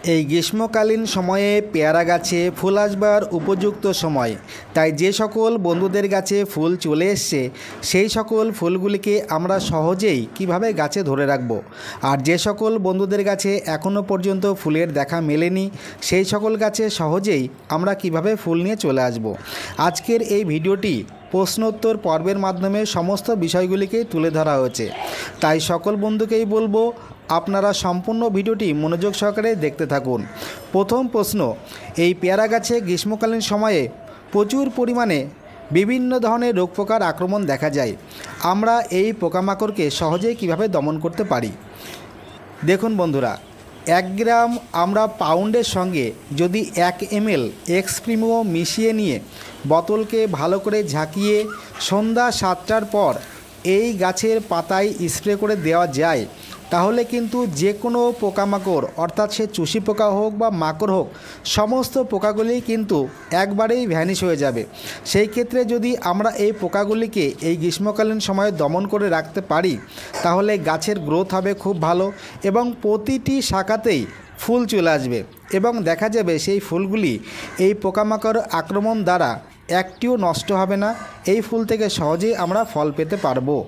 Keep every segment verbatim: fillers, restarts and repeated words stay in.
এই গ্রীষ্মকালীন সময়ে পেয়ারা গাছে ফুল আসবার উপযুক্ত সময়। তাই যে সকল বন্ধুদের গাছে ফুল চলে এসছে সেই সকল ফুলগুলিকে আমরা সহজেই কিভাবে গাছে ধরে রাখব, আর যে সকল বন্ধুদের গাছে এখনও পর্যন্ত ফুলের দেখা মেলেনি সেই সকল গাছে সহজেই আমরা কিভাবে ফুল নিয়ে চলে আসব। আজকের এই ভিডিওটি প্রশ্নোত্তর পর্বের মাধ্যমে সমস্ত বিষয়গুলিকেই তুলে ধরা হয়েছে। তাই সকল বন্ধুকেই বলবো আপনারা সম্পূর্ণ ভিডিওটি মনোযোগ সহকারে দেখতে থাকুন। প্রথম প্রশ্ন, এই পেয়ারা গাছে গ্রীষ্মকালীন সময়ে প্রচুর পরিমাণে বিভিন্ন ধরনের রোগ পোকার আক্রমণ দেখা যায়। আমরা এই পোকামাকড়কে সহজেই কিভাবে দমন করতে পারি? দেখুন বন্ধুরা, এক গ্রাম আমরা পাউন্ডের সঙ্গে যদি এক এমএল এক্সপ্রিমো মিশিয়ে নিয়ে বোতলকে ভালো করে ঝাঁকিয়ে সন্ধ্যা সাতটার পর এই গাছের পাতায় স্প্রে করে দেওয়া যায়, তাহলে কিন্তু যে কোনো পোকামাকড় অর্থাৎ সে চুষি পোকা হোক বা মাকড় হোক, সমস্ত পোকাগুলি কিন্তু একবারেই ভ্যানিশ হয়ে যাবে। সেই ক্ষেত্রে যদি আমরা এই পোকাগুলিকে এই গ্রীষ্মকালীন সময়ে দমন করে রাখতে পারি তাহলে গাছের গ্রোথ হবে খুব ভালো এবং প্রতিটি শাখাতেই ফুল চলে আসবে এবং দেখা যাবে সেই ফুলগুলি এই পোকামাকড় আক্রমণ দ্বারা একটিও নষ্ট হবে না। এই ফুল থেকে সহজেই আমরা ফল পেতে পারবো।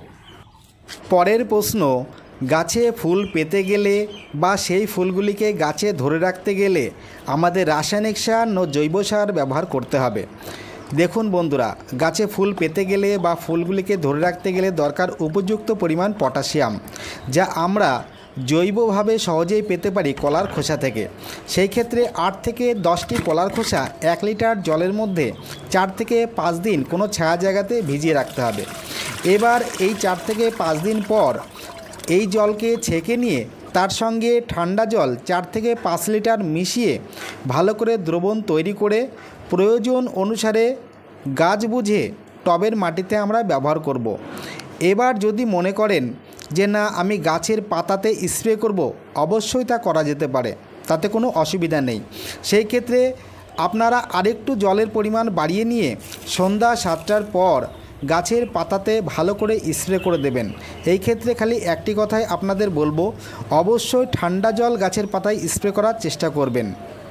পরের প্রশ্ন, গাছে ফুল পেতে গেলে বা সেই ফুলগুলিকে গাছে ধরে রাখতে গেলে আমাদের রাসায়নিক সার ও জৈব সার ব্যবহার করতে হবে। দেখুন বন্ধুরা, গাছে ফুল পেতে গেলে বা ফুলগুলিকে ধরে রাখতে গেলে দরকার উপযুক্ত পরিমাণ পটাশিয়াম, যা আমরা জৈবভাবে সহজেই পেতে পারি কলার খোসা থেকে। সেই ক্ষেত্রে আট থেকে দশটি কলার খোসা এক লিটার জলের মধ্যে চার থেকে পাঁচ দিন কোনো ছায়া জায়গাতে ভিজিয়ে রাখতে হবে। এবার এই চার থেকে পাঁচ দিন পর এই জলকে ছেঁকে নিয়ে তার সঙ্গে ঠান্ডা জল চার থেকে পাঁচ লিটার মিশিয়ে ভালো করে দ্রবণ তৈরি করে প্রয়োজন অনুসারে গাছ বুঝে টবের মাটিতে আমরা ব্যবহার করব। এবার যদি মনে করেন যে না আমি গাছের পাতাতে স্প্রে করব, অবশ্যই তা করা যেতে পারে, তাতে কোনো অসুবিধা নেই। সেই ক্ষেত্রে আপনারা আরেকটু জলের পরিমাণ বাড়িয়ে নিয়ে সন্ধ্যা সাতটার পর গাছের পাতাতে ভালো করে স্প্রে করে দেবেন। এই ক্ষেত্রে খালি একটি কথাই আপনাদের বলবো, অবশ্যই ঠান্ডা জল গাছের পাতায় স্প্রে করার চেষ্টা করবেন।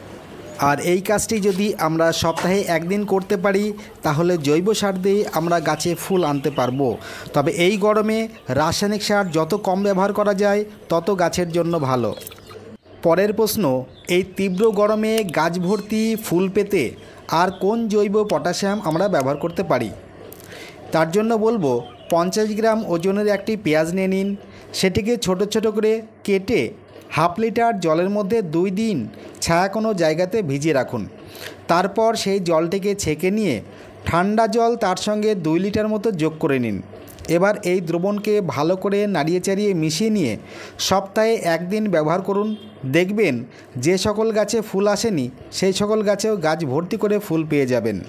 আর এই কাজটি যদি আমরা সপ্তাহে একদিন করতে পারি তাহলে জৈব সার দিয়ে আমরা গাছে ফুল আনতে পারবো। তবে এই গরমে রাসায়নিক সার যত কম ব্যবহার করা যায় তত গাছের জন্য ভালো। পরের প্রশ্ন, এই তীব্র গরমে গাছ ভর্তি ফুল পেতে আর কোন জৈব পটাশিয়াম আমরা ব্যবহার করতে পারি? তার জন্য বলবো পঞ্চাশ গ্রাম ওজনের একটি পেঁয়াজ নিয়ে নিন, সেটিকে ছোট ছোট করে কেটে হাফ লিটার জলের মধ্যে দুই দিন ছায়া কোনো জায়গাতে ভিজিয়ে রাখুন। তারপর সেই জলটিকে ছেঁকে নিয়ে ঠান্ডা জল তার সঙ্গে দুই লিটার মতো যোগ করে নিন। এবার এই দ্রবণকে ভালো করে নাড়িয়ে চাড়িয়ে মিশিয়ে নিয়ে সপ্তাহে একদিন ব্যবহার করুন। দেখবেন যে সকল গাছে ফুল আসেনি সেই সকল গাছেও গাছ ভর্তি করে ফুল পেয়ে যাবেন।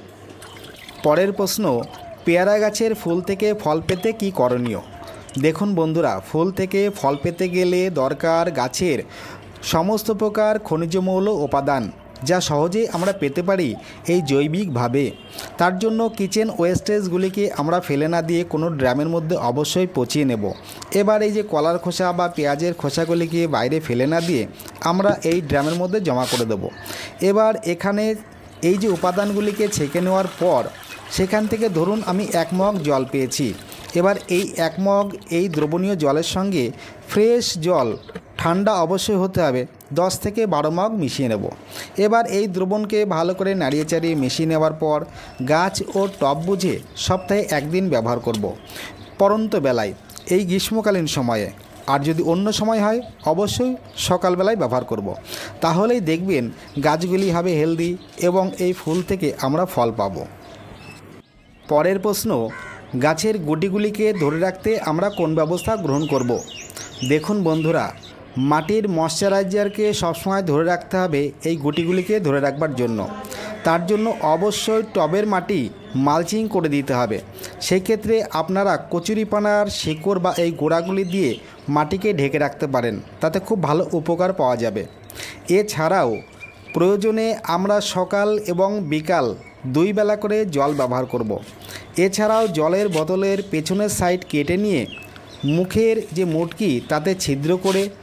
পরের প্রশ্ন, পেয়ারা গাছের ফুল থেকে ফল পেতে কি করণীয়? দেখুন বন্ধুরা, ফুল থেকে ফল পেতে গেলে দরকার গাছের সমস্ত প্রকার খনিজ মৌল উপাদান, যা সহজেই আমরা পেতে পারি এই জৈবিকভাবে। তার জন্য কিচেন ওয়েস্টেজগুলিকে আমরা ফেলে না দিয়ে কোনো ড্রামের মধ্যে অবশ্যই পচিয়ে নেব। এবার এই যে কলার খোসা বা পেঁয়াজের খোসাগুলিকে বাইরে ফেলে না দিয়ে আমরা এই ড্রামের মধ্যে জমা করে দেব। এবার এখানে এই যে উপাদানগুলিকে ছেঁকে নেওয়ার পর সেখান থেকে ধরুন আমি এক মগ জল পেয়েছি। এবার এই এক মগ এই দ্রবণীয় জলের সঙ্গে ফ্রেশ জল, ঠান্ডা অবশ্যই হতে হবে, দশ থেকে বারো মগ মিশিয়ে নেব। এবার এই দ্রবণকে ভালো করে নাড়িয়ে চাড়িয়ে মিশিয়ে নেওয়ার পর গাছ ও টব বুঝে সপ্তাহে একদিন ব্যবহার করব, পরন্ত বেলায় এই গ্রীষ্মকালীন সময়ে। আর যদি অন্য সময় হয় অবশ্যই সকালবেলায় ব্যবহার করব। তাহলেই দেখবেন গাছগুলি হবে হেলদি এবং এই ফুল থেকে আমরা ফল পাব। পরের প্রশ্ন, গাছের গুটিগুলিকে ধরে রাখতে আমরা কোন ব্যবস্থা গ্রহণ করব? দেখুন বন্ধুরা, মাটির ময়শ্চারাইজারকে সবসময় ধরে রাখতে হবে এই গুটিগুলিকে ধরে রাখবার জন্য। তার জন্য অবশ্যই টবের মাটি মালচিং করে দিতে হবে। সেই ক্ষেত্রে আপনারা কচুরিপানার শিকড় বা এই গোড়াগুলি দিয়ে মাটিকে ঢেকে রাখতে পারেন, তাতে খুব ভালো উপকার পাওয়া যাবে। এছাড়াও প্রয়োজনে আমরা সকাল এবং বিকাল দুই বেলা করে জল ব্যবহার করব। এছাড়াও জলের বোতলের পেছনের সাইড কেটে নিয়ে মুখের যে মুটকি তাতে ছিদ্র করে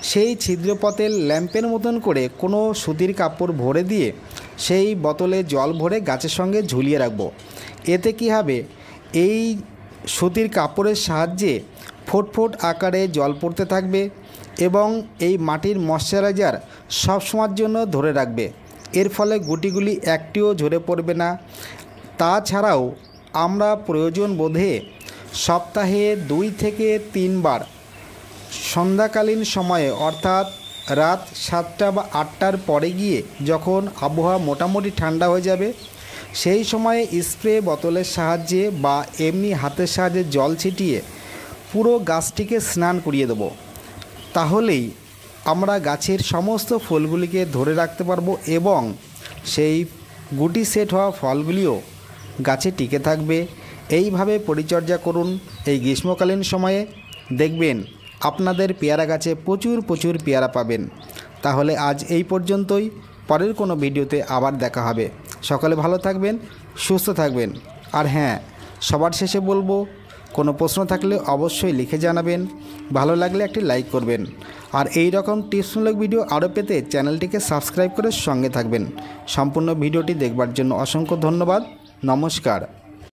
সেই ছিদ্রপথের ল্যাম্পের মতন করে কোনো সুতির কাপড় ভরে দিয়ে সেই বোতলে জল ভরে গাছের সঙ্গে ঝুলিয়ে রাখব। এতে কী হবে, এই সুতির কাপড়ের সাহায্যে ফোট ফোট আকারে জল পড়তে থাকবে এবং এই মাটির ময়শ্চারাইজার সবসময়ের জন্য ধরে রাখবে। এর ফলে গুটিগুলি একটিও ঝরে পড়বে না। তাছাড়াও আমরা প্রয়োজন বোধে সপ্তাহে দুই থেকে তিনবার সন্ধ্যাকালীন সময়ে অর্থাৎ রাত সাতটা বা আটটার পরে গিয়ে যখন আবহাওয়া মোটামুটি ঠান্ডা হয়ে যাবে, সেই সময়ে স্প্রে বোতলের সাহায্যে বা এমনি হাতের সাহায্যে জল ছিটিয়ে পুরো গাছটিকে স্নান করিয়ে দেব। তাহলেই আমরা গাছের সমস্ত ফুলগুলিকে ধরে রাখতে পারবো এবং সেই গুটি সেট হওয়া ফলগুলিও গাছে টিকে থাকবে। এইভাবে পরিচর্যা করুন এই গ্রীষ্মকালীন সময়ে, দেখবেন আপনাদের পেয়ারা গাছে প্রচুর প্রচুর পেয়ারা পাবেন। তাহলে আজ এই পর্যন্তই, পরের কোনো ভিডিওতে আবার দেখা হবে। সকলে ভালো থাকবেন, সুস্থ থাকবেন। আর হ্যাঁ, সবার শেষে বলবো, কোনো প্রশ্ন থাকলে অবশ্যই লিখে জানাবেন, ভালো লাগলে একটি লাইক করবেন। আর এই রকম টিপসমূলক ভিডিও আরও পেতে চ্যানেলটিকে সাবস্ক্রাইব করে সঙ্গে থাকবেন। সম্পূর্ণ ভিডিওটি দেখবার জন্য অসংখ্য ধন্যবাদ। নমস্কার।